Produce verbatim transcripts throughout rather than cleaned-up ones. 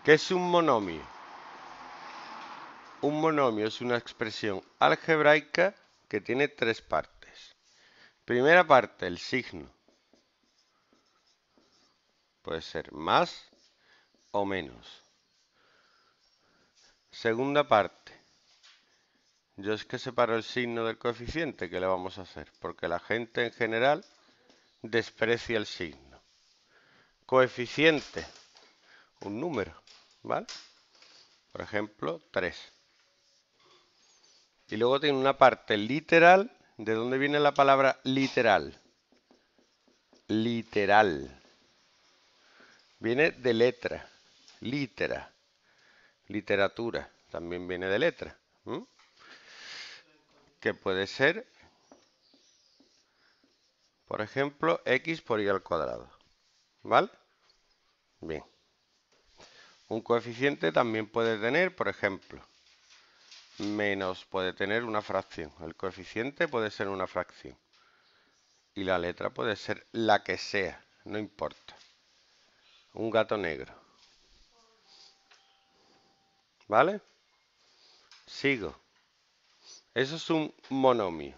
¿Qué es un monomio? Un monomio es una expresión algebraica que tiene tres partes. Primera parte, el signo. Puede ser más o menos. Segunda parte. Yo es que separo el signo del coeficiente, ¿qué le vamos a hacer? Porque la gente en general desprecia el signo. Coeficiente, un número, ¿vale? Por ejemplo, tres. Y luego tiene una parte literal. ¿De dónde viene la palabra literal? Literal. Viene de letra. Litera. Literatura. También viene de letra. ¿Mm? Que puede ser, por ejemplo, x por y al cuadrado. ¿Vale? Bien. Un coeficiente también puede tener, por ejemplo, menos puede tener una fracción. El coeficiente puede ser una fracción. Y la letra puede ser la que sea, no importa. Un gato negro. ¿Vale? Sigo. Eso es un monomio.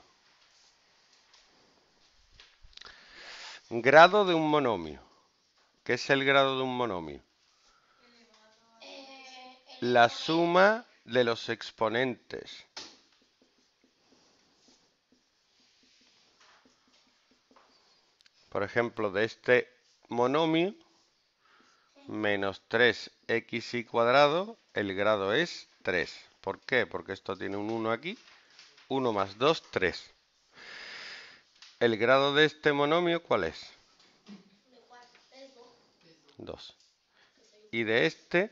Grado de un monomio. ¿Qué es el grado de un monomio? La suma de los exponentes. Por ejemplo, de este monomio, menos tres x cuadrado, el grado es tres. ¿Por qué? Porque esto tiene un uno aquí. uno más dos, tres. ¿El grado de este monomio cuál es? dos. ¿Y de este?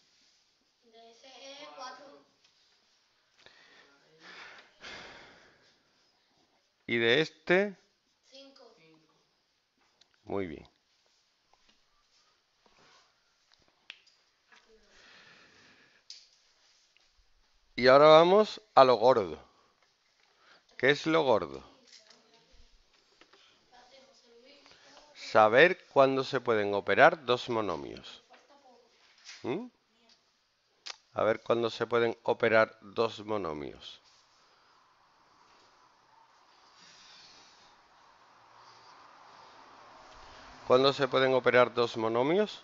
¿Y de este? Muy bien. Y ahora vamos a lo gordo. ¿Qué es lo gordo? Saber cuándo se pueden operar dos monomios. ¿Mm? A ver cuándo se pueden operar dos monomios. ¿Cuándo se pueden operar dos monomios?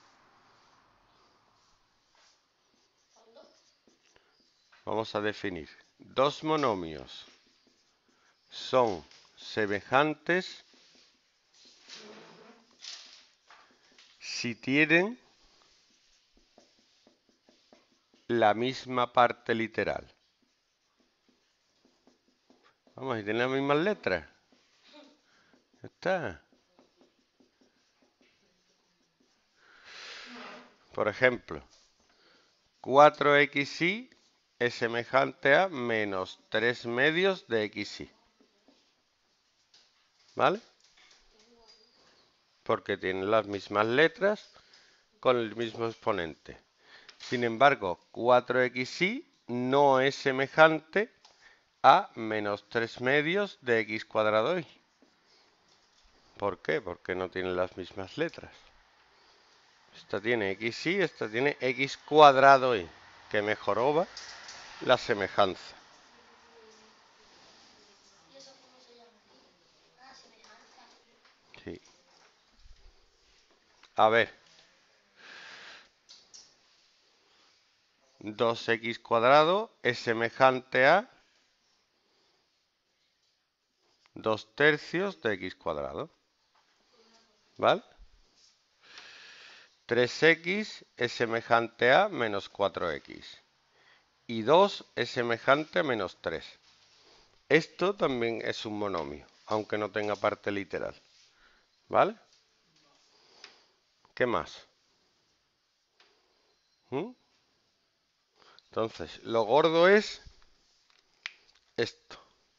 Vamos a definir. Dos monomios son semejantes si tienen la misma parte literal. Vamos, y tienen las mismas letras. Ya está. Por ejemplo, cuatro equis y es semejante a menos tres medios de equis y. ¿Vale? Porque tienen las mismas letras con el mismo exponente. Sin embargo, cuatro equis y no es semejante a menos tres medios de x cuadrado y. ¿Por qué? Porque no tienen las mismas letras. Esta tiene equis y, esta tiene x cuadrado y, que mejoró la semejanza. Sí. A ver. dos equis cuadrado es semejante a dos tercios de x cuadrado. ¿Vale? tres equis es semejante a menos cuatro equis. Y dos es semejante a menos tres. Esto también es un monomio, aunque no tenga parte literal. ¿Vale? ¿Qué más? ¿Mm? Entonces, lo gordo es esto.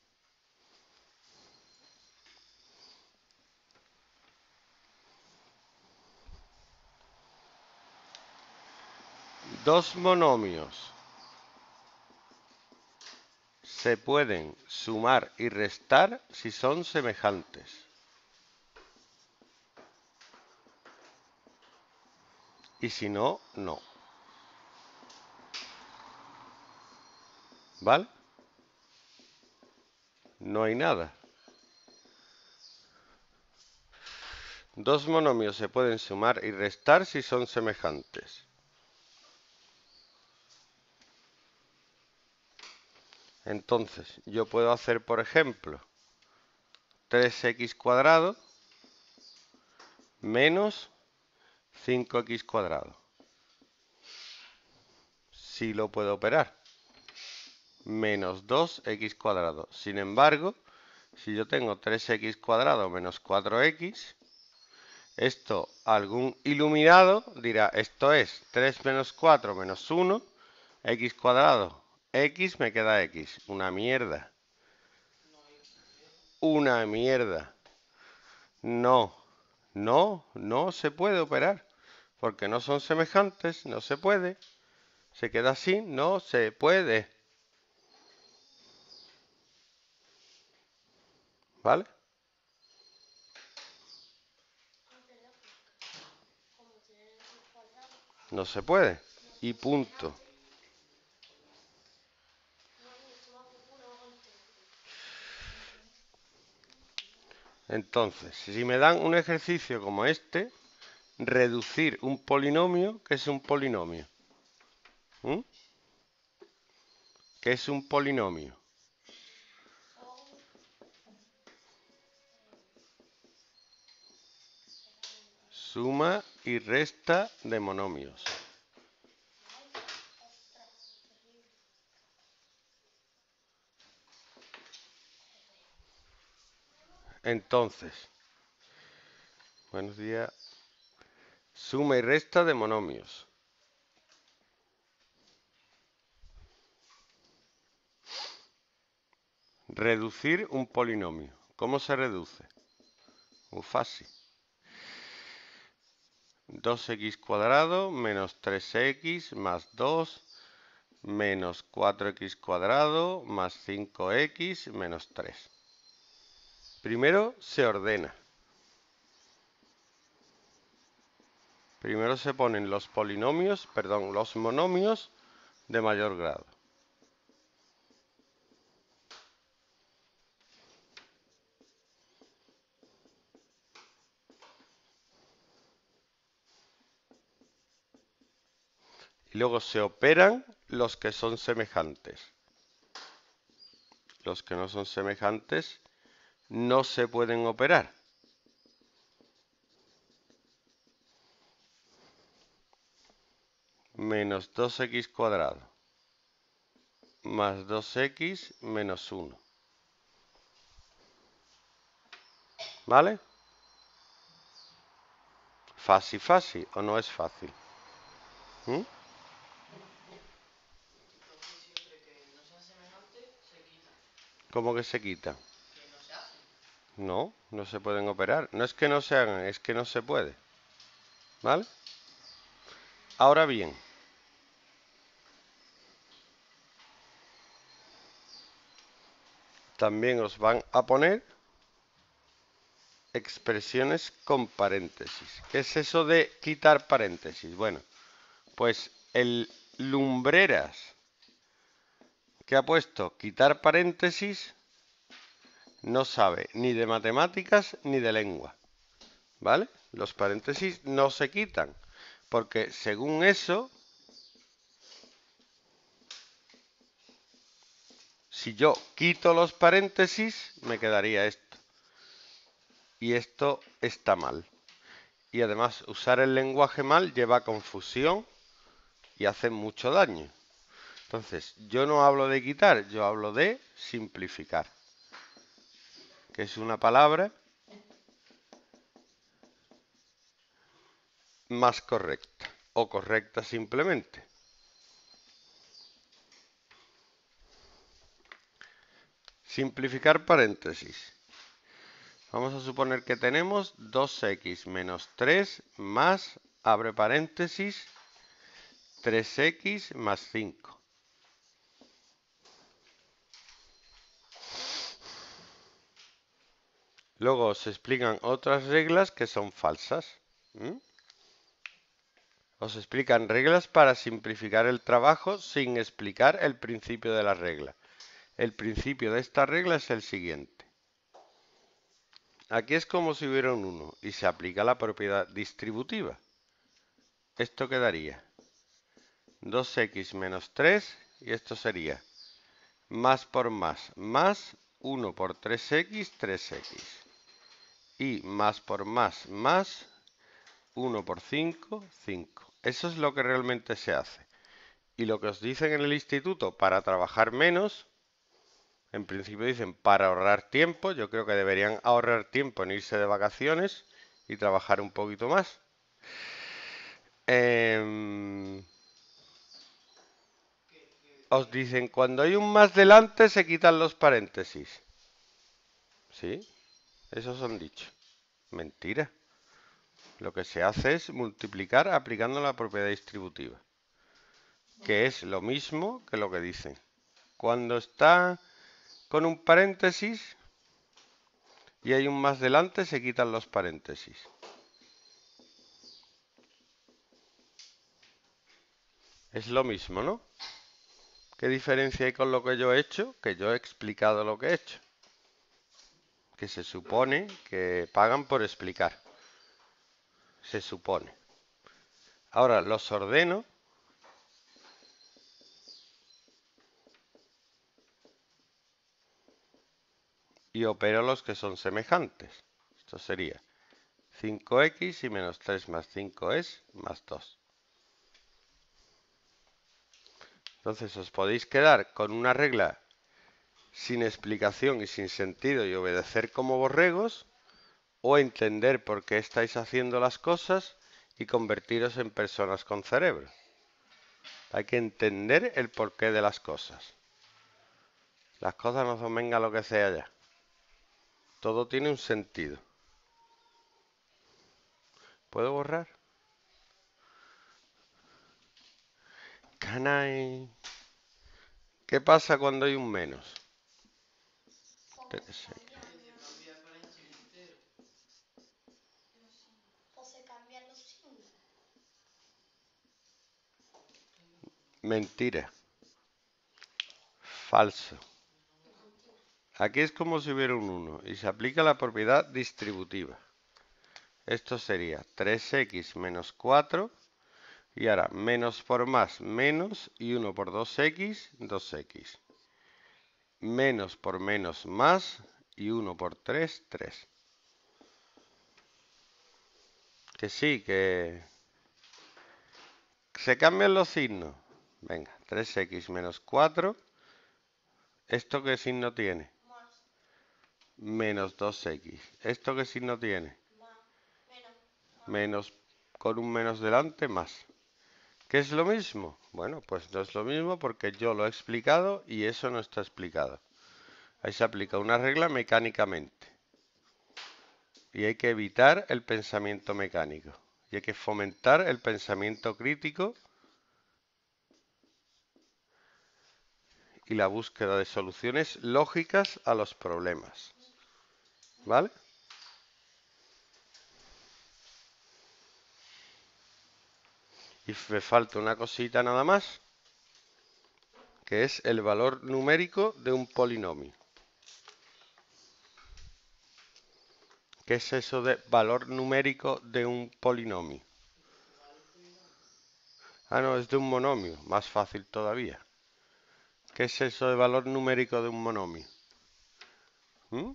Dos monomios se pueden sumar y restar si son semejantes. Y si no, no. ¿Vale? No hay nada. Dos monomios se pueden sumar y restar si son semejantes. Entonces, yo puedo hacer, por ejemplo, tres equis cuadrado menos cinco equis cuadrado. Sí lo puedo operar. Menos dos equis cuadrado. Sin embargo, si yo tengo tres equis cuadrado menos cuatro equis, esto algún iluminado dirá, esto es tres menos cuatro menos uno, x cuadrado. X me queda x. Una mierda. Una mierda. No, no, no se puede operar. Porque no son semejantes, no se puede. Se queda así, no se puede. ¿Vale? No se puede. Y punto. Entonces, si me dan un ejercicio como este, reducir un polinomio, ¿qué es un polinomio? ¿Mm? ¿Qué es un polinomio? Suma y resta de monomios. Entonces, buenos días. Suma y resta de monomios. Reducir un polinomio. ¿Cómo se reduce? Muy fácil. dos equis cuadrado menos tres equis más dos menos cuatro equis cuadrado más cinco equis menos tres. Primero se ordena. Primero se ponen los polinomios, perdón, los monomios de mayor grado. Y luego se operan los que son semejantes. Los que no son semejantes no se pueden operar. Menos dos equis cuadrado más dos equis menos uno. ¿Vale? Fácil, fácil, ¿o no es fácil? ¿Mm? ¿Cómo que se quita? No, no se pueden operar. No es que no se hagan, es que no se puede. ¿Vale? Ahora bien, también os van a poner expresiones con paréntesis. ¿Qué es eso de quitar paréntesis? Bueno, pues el Lumbreras que ha puesto quitar paréntesis no sabe ni de matemáticas ni de lengua. ¿Vale? Los paréntesis no se quitan, porque según eso, si yo quito los paréntesis, me quedaría esto. Y esto está mal. Y además, usar el lenguaje mal lleva a confusión y hace mucho daño. Entonces, yo no hablo de quitar, yo hablo de simplificar, que es una palabra más correcta, o correcta simplemente. Simplificar paréntesis. Vamos a suponer que tenemos dos equis menos tres más, abre paréntesis, tres equis más cinco. Luego se explican otras reglas que son falsas. ¿Mm? Os explican reglas para simplificar el trabajo sin explicar el principio de la regla. El principio de esta regla es el siguiente. Aquí es como si hubiera un uno y se aplica la propiedad distributiva. Esto quedaría dos equis menos tres y esto sería más por más más uno por tres equis, tres equis. Y más por más más uno por cinco, cinco. Eso es lo que realmente se hace. Y lo que os dicen en el instituto para trabajar menos, en principio dicen para ahorrar tiempo. Yo creo que deberían ahorrar tiempo en irse de vacaciones y trabajar un poquito más. Eh, os dicen cuando hay un más delante se quitan los paréntesis. ¿Sí? Esos son dichos. Mentira. Lo que se hace es multiplicar aplicando la propiedad distributiva, que es lo mismo que lo que dicen. Cuando está con un paréntesis y hay un más delante, se quitan los paréntesis. Es lo mismo, ¿no? ¿Qué diferencia hay con lo que yo he hecho? Que yo he explicado lo que he hecho. Que se supone que pagan por explicar. Se supone. Ahora los ordeno y opero los que son semejantes. Esto sería cinco equis y menos tres más cinco es más dos. Entonces os podéis quedar con una regla sin explicación y sin sentido y obedecer como borregos, o entender por qué estáis haciendo las cosas y convertiros en personas con cerebro. Hay que entender el porqué de las cosas. Las cosas no son venga lo que sea ya. Todo tiene un sentido. ¿Puedo borrar? Can I... ¿Qué pasa cuando hay un menos? Espérese. Mentira. Falso. Aquí es como si hubiera un uno y se aplica la propiedad distributiva. Esto sería tres equis menos cuatro y ahora menos por más menos y uno por dos equis, dos equis. Menos por menos más y uno por tres, tres. Que sí, que se cambian los signos. Venga, tres equis menos cuatro. ¿Esto qué signo tiene? Menos dos equis. ¿Esto qué signo tiene? Menos con un menos delante, más. ¿Qué es lo mismo? Bueno, pues no es lo mismo porque yo lo he explicado y eso no está explicado. Ahí se aplica una regla mecánicamente. Y hay que evitar el pensamiento mecánico. Y hay que fomentar el pensamiento crítico y la búsqueda de soluciones lógicas a los problemas. ¿Vale? Y me falta una cosita nada más, que es el valor numérico de un polinomio. ¿Qué es eso de valor numérico de un polinomio? Ah, no, es de un monomio, más fácil todavía. ¿Qué es eso de valor numérico de un monomio? ¿Mm?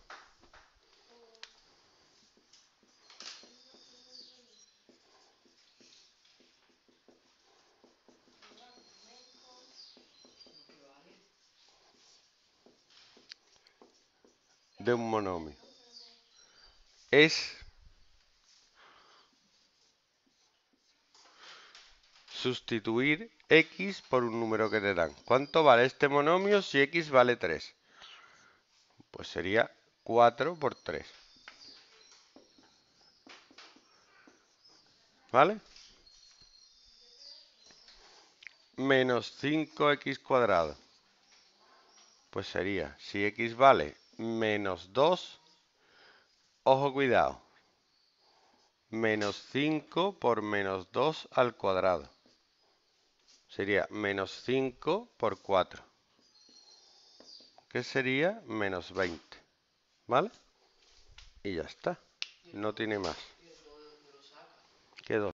De un monomio. Es sustituir x por un número que te dan. ¿Cuánto vale este monomio si x vale tres? Pues sería cuatro por tres. ¿Vale? Menos cinco equis cuadrado. Pues sería, si x vale menos dos, ojo cuidado, menos cinco por menos dos al cuadrado. Sería menos cinco por cuatro, que sería menos veinte. ¿Vale? Y ya está. No tiene más. ¿Qué dos?